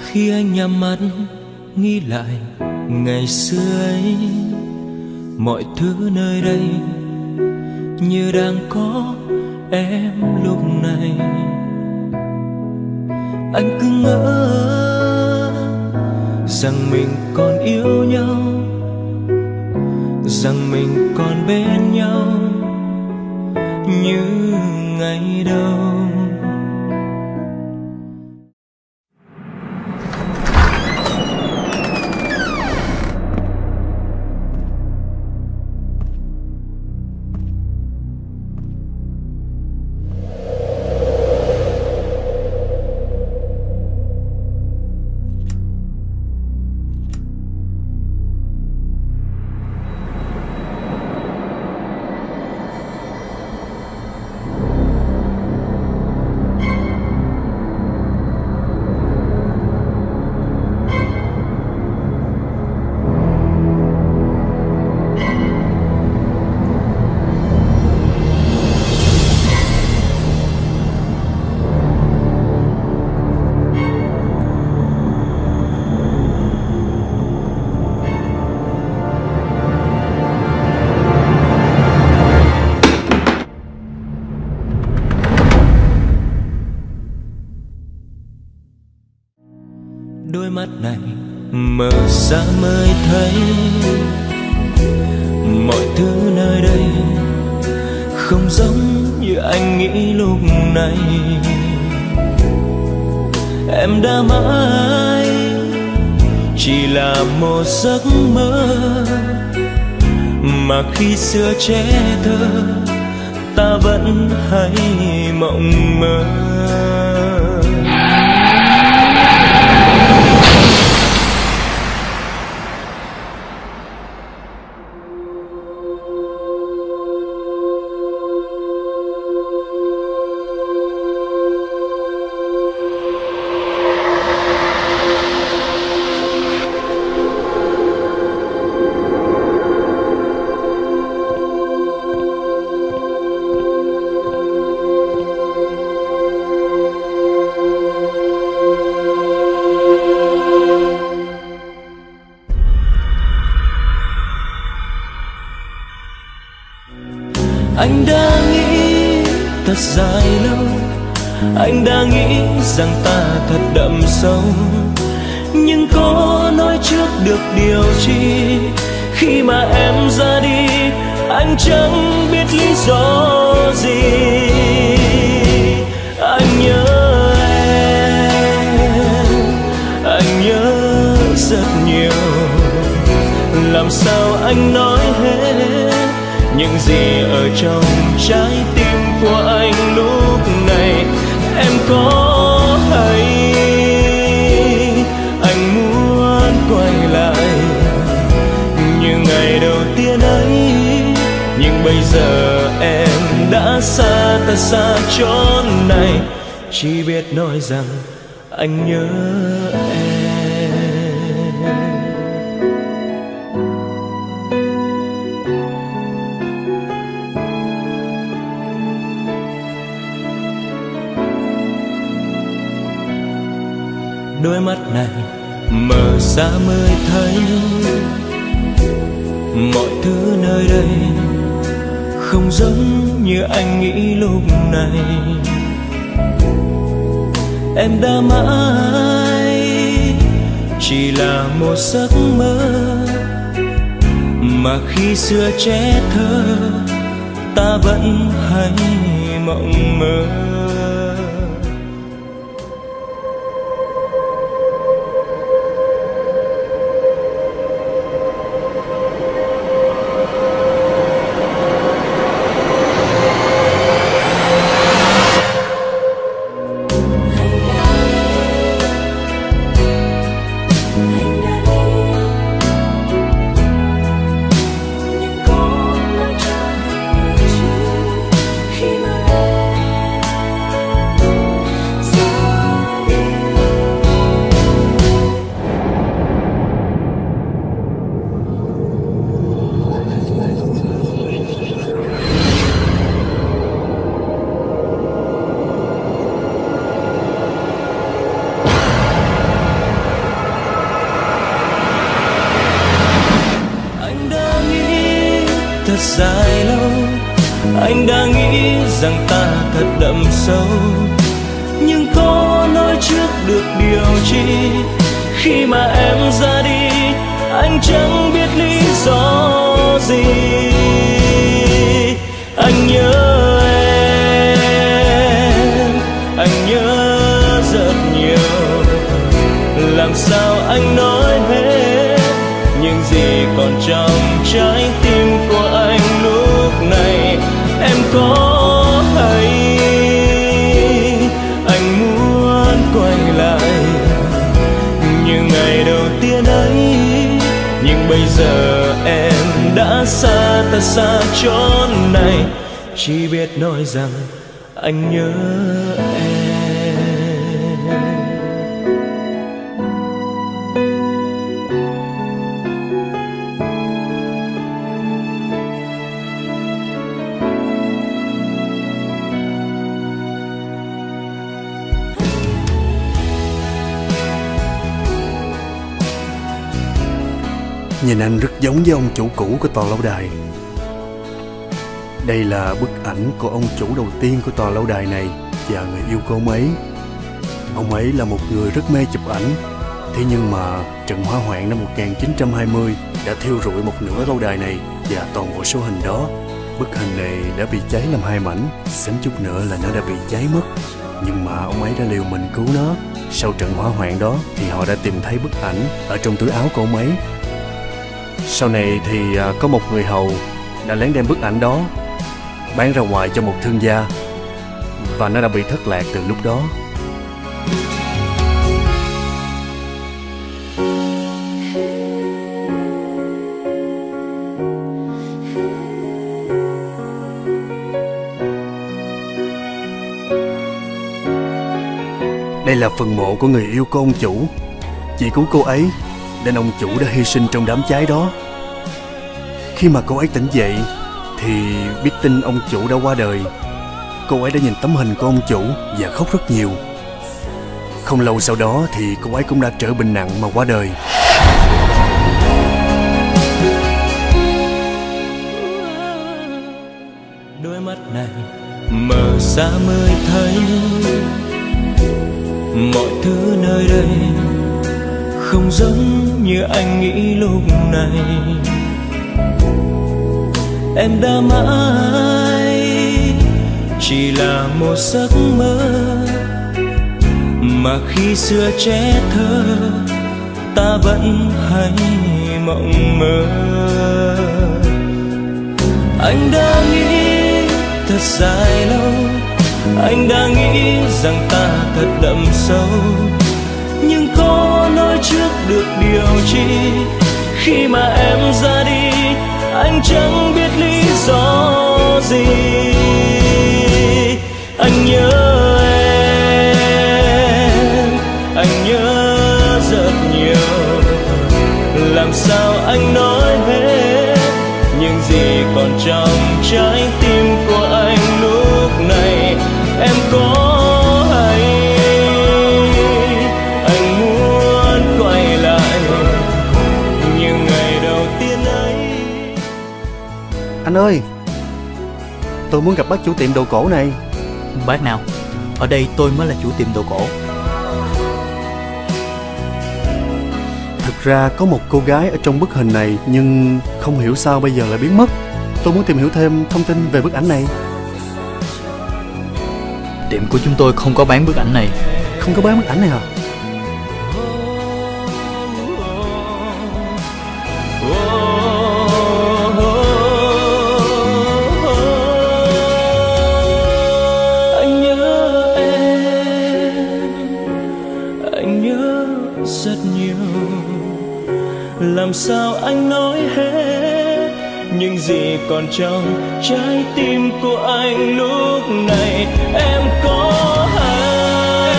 Khi anh nhắm mắt nghĩ lại ngày xưa ấy, mọi thứ nơi đây như đang có em lúc này. Anh cứ ngỡ rằng mình còn yêu nhau, rằng mình còn bên nhau như ngày đầu. Đôi mắt này mở ra mới thấy mọi thứ nơi đây không giống như anh nghĩ lúc này. Em đã mãi chỉ là một giấc mơ, mà khi xưa trẻ thơ ta vẫn hay mộng mơ. Anh đã nghĩ thật dài lâu, anh đã nghĩ rằng ta thật đậm sâu, nhưng có nói trước được điều chi khi mà em ra đi anh chẳng biết lý do gì. Anh nhớ em, anh nhớ rất nhiều, làm sao anh nói hết những gì ở trong trái tim của anh lúc này. Em có hay anh muốn quay lại như ngày đầu tiên ấy, nhưng bây giờ em đã xa ta xa chốn này, chỉ biết nói rằng anh nhớ em. Đôi mắt này mở ra mới thấy mọi thứ nơi đây không giống như anh nghĩ lúc này. Em đã mãi chỉ là một giấc mơ, mà khi xưa trẻ thơ ta vẫn hay mộng mơ. dài lâu. Anh đã nghĩ rằng ta thật đậm sâu, nhưng có nói trước được điều chi. Khi mà em ra đi, anh chẳng biết lý do gì. Anh nhớ em, anh nhớ rất nhiều. Làm sao anh nói hết những gì còn trong trái tim của anh lúc này. Em có hay anh muốn quay lại như ngày đầu tiên ấy, nhưng bây giờ em đã xa ta xa chốn này. Chỉ biết nói rằng anh nhớ em. Nhìn anh rất giống với ông chủ cũ của tòa lâu đài. Đây là bức ảnh của ông chủ đầu tiên của tòa lâu đài này và người yêu của ông ấy. Ông ấy là một người rất mê chụp ảnh. Thế nhưng mà trận hỏa hoạn năm 1920 đã thiêu rụi một nửa lâu đài này và toàn bộ số hình đó. Bức hình này đã bị cháy làm hai mảnh, xém chút nữa là nó đã bị cháy mất. Nhưng mà ông ấy đã liều mình cứu nó. Sau trận hỏa hoạn đó thì họ đã tìm thấy bức ảnh ở trong túi áo của ông ấy. Sau này thì có một người hầu đã lén đem bức ảnh đó bán ra ngoài cho một thương gia, và nó đã bị thất lạc từ lúc đó. Đây là phần mộ của người yêu của ông chủ. Chỉ cứu cô ấy nên ông chủ đã hy sinh trong đám cháy đó. Khi mà cô ấy tỉnh dậy thì biết tin ông chủ đã qua đời. Cô ấy đã nhìn tấm hình của ông chủ và khóc rất nhiều. Không lâu sau đó thì cô ấy cũng đã trở bệnh nặng mà qua đời. Đôi mắt này mở ra mới thấy mọi thứ nơi đây không giống như anh nghĩ lúc này. Em đã mãi chỉ là một giấc mơ, mà khi xưa trẻ thơ ta vẫn hay mộng mơ. Anh đã nghĩ thật dài lâu, anh đã nghĩ rằng ta thật đậm sâu, nhưng có nói trước được điều chi. Khi mà em ra đi, anh chẳng biết lý do gì. Anh nhớ em, anh nhớ rất nhiều. Làm sao anh nói hết những gì còn trong trái tim của anh lúc này. Em có hay anh muốn quay lại như ngày đầu tiên ấy. Anh ơi, tôi muốn gặp bác chủ tiệm đồ cổ này. Bác nào? Ở đây tôi mới là chủ tiệm đồ cổ. Thực ra có một cô gái ở trong bức hình này, nhưng không hiểu sao bây giờ lại biến mất. Tôi muốn tìm hiểu thêm thông tin về bức ảnh này. Tiệm của chúng tôi không có bán bức ảnh này. Không có bán bức ảnh này hả? Anh nhớ em, anh nhớ rất nhiều. Làm sao anh nói hết những gì còn trong trái tim của anh lúc này. Em có hay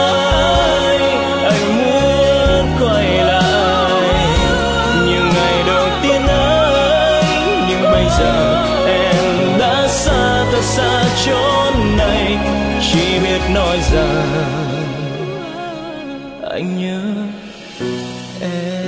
anh muốn quay lại như ngày đầu tiên ấy, nhưng bây giờ em đã xa ta xa chốn này. Chỉ biết nói rằng anh nhớ em.